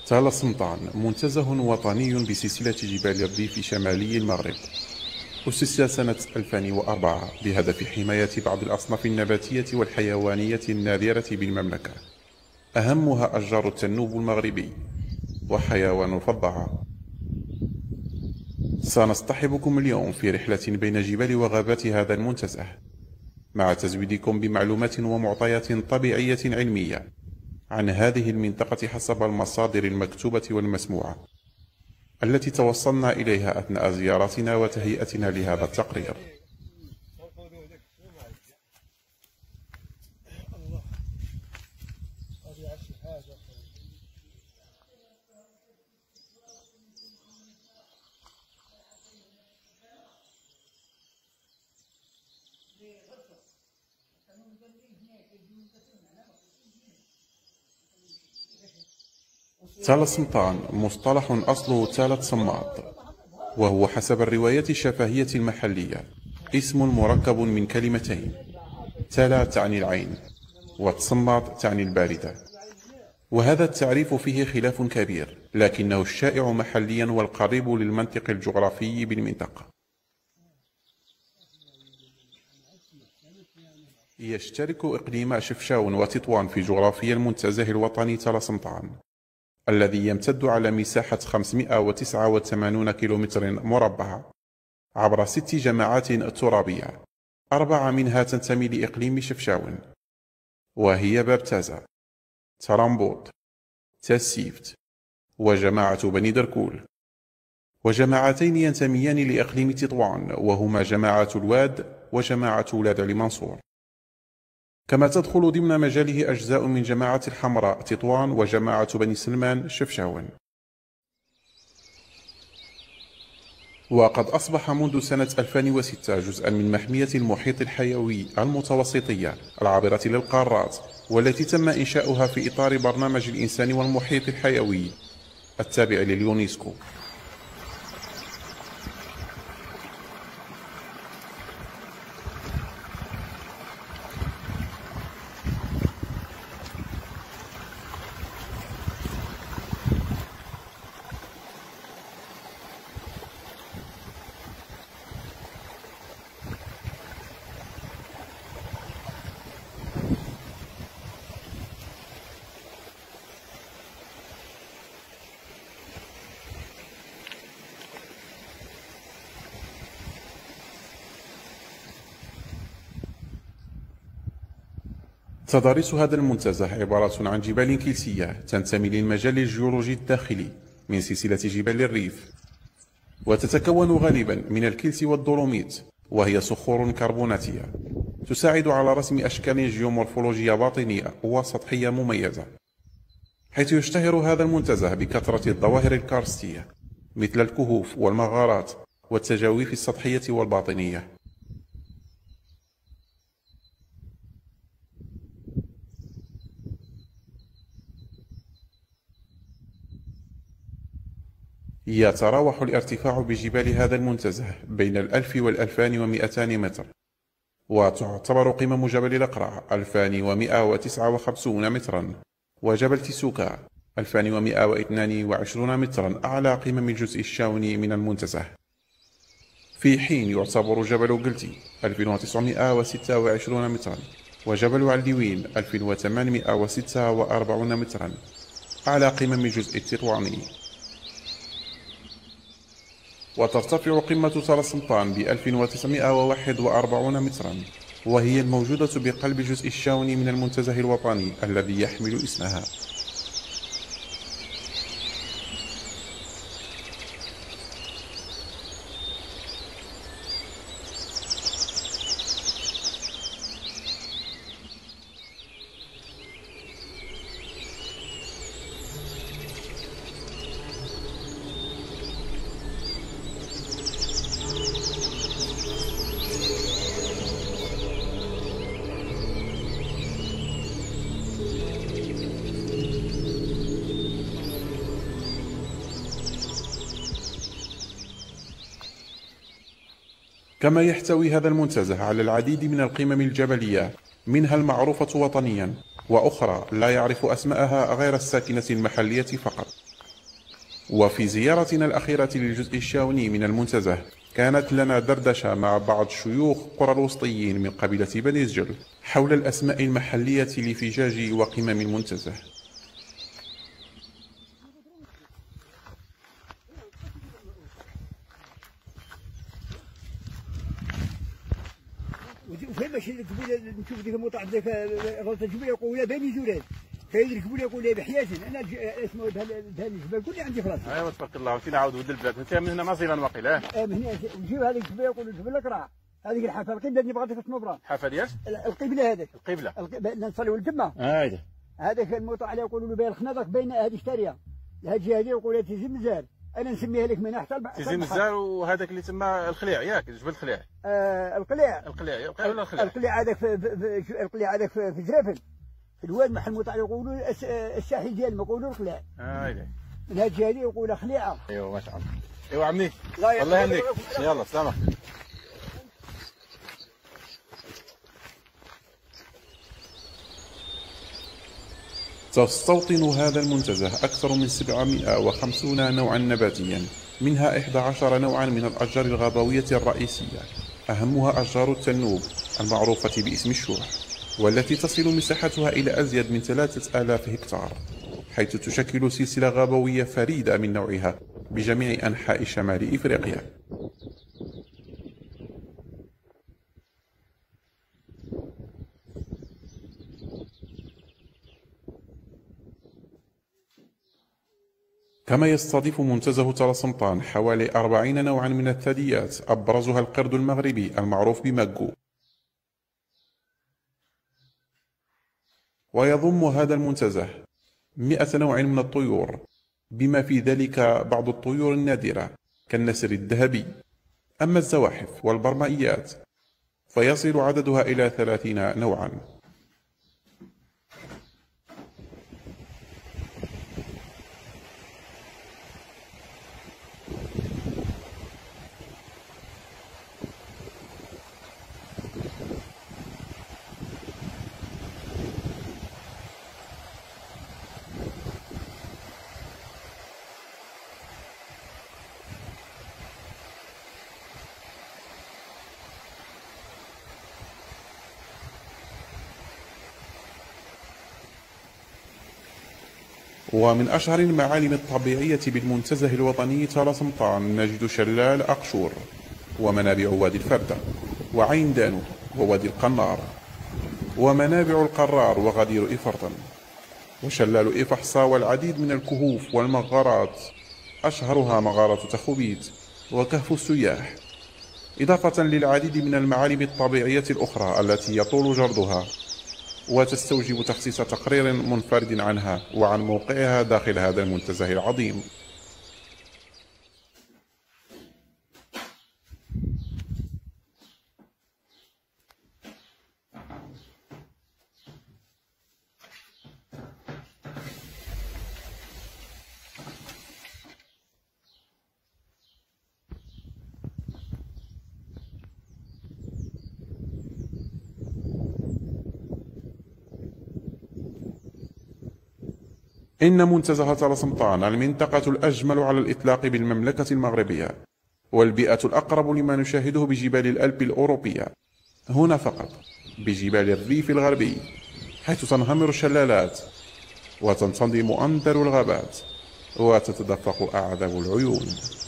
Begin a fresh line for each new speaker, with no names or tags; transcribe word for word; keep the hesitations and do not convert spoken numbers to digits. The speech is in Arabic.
تال سمطان منتزه وطني بسلسلة جبال الريف شمالي المغرب، أسس سنة ألفين وأربعة بهدف حماية بعض الأصناف النباتية والحيوانية النادرة بالمملكة، أهمها أشجار التنوب المغربي وحيوان الفضعة. سنصطحبكم اليوم في رحلة بين جبال وغابات هذا المنتزه، مع تزويدكم بمعلومات ومعطيات طبيعية علمية عن هذه المنطقة حسب المصادر المكتوبة والمسموعة التي توصلنا إليها أثناء زيارتنا وتهيئتنا لهذا التقرير. تال سمطان مصطلح أصله تالة صماط، وهو حسب الروايات الشفهية المحلية اسم مركب من كلمتين، تلا تعني العين وتصماط تعني الباردة، وهذا التعريف فيه خلاف كبير، لكنه الشائع محليا والقريب للمنطق الجغرافي بالمنطقة. يشترك إقليم شفشاون وتطوان في جغرافيا المنتزه الوطني تال سمطان، الذي يمتد على مساحة خمسمائة وتسعة وثمانين كيلومتر مربع عبر ست جماعات ترابية، أربعة منها تنتمي لإقليم شفشاون، وهي بابتازا، ترامبوط، تاسيفت، وجماعة بني دركول، وجماعتين ينتميان لإقليم تطوان وهما جماعة الواد وجماعة ولاد علي منصور، كما تدخل ضمن مجاله أجزاء من جماعة الحمراء تطوان وجماعة بني سلمان شفشاون. وقد أصبح منذ سنة ألفين وستة جزءا من محمية المحيط الحيوي المتوسطية العابرة للقارات، والتي تم إنشاؤها في إطار برنامج الإنسان والمحيط الحيوي التابع لليونسكو. تضاريس هذا المنتزه عبارة عن جبال كلسية تنتمي للمجال الجيولوجي الداخلي من سلسلة جبال الريف، وتتكون غالبا من الكلس والدولوميت، وهي صخور كربوناتية تساعد على رسم أشكال جيومورفولوجية باطنية وسطحية مميزة، حيث يشتهر هذا المنتزه بكثرة الظواهر الكارستية مثل الكهوف والمغارات والتجاويف السطحية والباطنية. يتراوح الارتفاع بجبال هذا المنتزه بين الألف والألفان ومئتان متر، وتعتبر قمم جبل الأقرع ألفان ومئة وتسعة وخمسين مترا، وجبل تيسوكا ألفان ومئة واثنان وعشرين مترا أعلى قمم الجزء الشاوني من المنتزه، في حين يعتبر جبل قلتي ألف وتسعمائة وستة وعشرين مترا وجبل علوين ألف وثمانمائة وستة وأربعين مترا أعلى قمم الجزء التطواني. وترتفع قمة تال سمطان ب ألف وتسعمائة وواحد وأربعين مترا، وهي الموجودة بقلب الجزء الشاوني من المنتزه الوطني الذي يحمل اسمها. كما يحتوي هذا المنتزه على العديد من القمم الجبلية، منها المعروفة وطنيا، وأخرى لا يعرف أسماءها غير الساكنة المحلية فقط، وفي زيارتنا الأخيرة للجزء الشاوني من المنتزه كانت لنا دردشة مع بعض شيوخ قرى الوسطيين من قبيلة بني سجل حول الأسماء المحلية لفجاج وقمم المنتزه.
وفين باش نكتبوا نشوف ديك المطاع ديك تجيبوا لي يقولوا بني زولان كاين يكتبوا لي يقول لي بحياتي انا اسمه دهن الجبال كلي عندي في راسي.
ايوا تبارك الله وانت نعاود ولد البلاد انت من هنا مصيرا واقيلا.
اه من هنا نجيو هذيك الجبال يقولوا جبل القرع هذيك الحافه القبله اللي بغيت تنوبرا.
الحافه ديال
القبله هذيك
القبله
نصليو الجمعه.
اه
هذاك المطاع اللي يقولوا له بين الخنادق بين هذه شتاريه هذه الجهه هذه يقولوا تيزي مزال انا نسميها لك من حتى البحر.
تيزي مزال وهذاك اللي تما الخليع ياك جبل الخليع.
آه القليع
القليع ولا الخليع؟
القليع هذاك في, في, في القليع هذاك في, في جرافل في الواد محل المطاع يقولوا الساحل ديال ما يقولوا القليع.
اه
من هذه الجهه هذه يقولوا خليعه.
ايوا ما شاء الله. ايوا عمي الله يهنيك يلا سلامة.
تستوطن هذا المنتزه أكثر من سبعمائة وخمسين نوعا نباتيا، منها إحدى عشر نوعا من الأشجار الغابوية الرئيسية، أهمها أشجار التنوب المعروفة باسم الشوح، والتي تصل مساحتها إلى أزيد من ثلاثة آلاف هكتار، حيث تشكل سلسلة غابوية فريدة من نوعها بجميع أنحاء شمال إفريقيا. كما يستضيف منتزه تلسمطان حوالي أربعين نوعا من الثدييات، أبرزها القرد المغربي المعروف بماكو. ويضم هذا المنتزه مئة نوع من الطيور، بما في ذلك بعض الطيور النادرة كالنسر الذهبي. أما الزواحف والبرمائيات فيصل عددها إلى ثلاثين نوعا. ومن أشهر المعالم الطبيعية بالمنتزه الوطني تلسمطان نجد شلال أقشور، ومنابع وادي الفردة، وعين دانو، ووادي القنار، ومنابع القرار وغدير إفرطن، وشلال إفحصة، والعديد من الكهوف والمغارات أشهرها مغارة تخوبيت وكهف السياح، إضافة للعديد من المعالم الطبيعية الأخرى التي يطول جردها وتستوجب تخصيص تقرير منفرد عنها وعن موقعها داخل هذا المنتزه العظيم. إن منتزه تلسمطان المنطقة الأجمل على الإطلاق بالمملكة المغربية، والبيئة الأقرب لما نشاهده بجبال الألب الأوروبية، هنا فقط بجبال الريف الغربي، حيث تنهمر الشلالات وتنتظم أنظر الغابات وتتدفق أعذب العيون.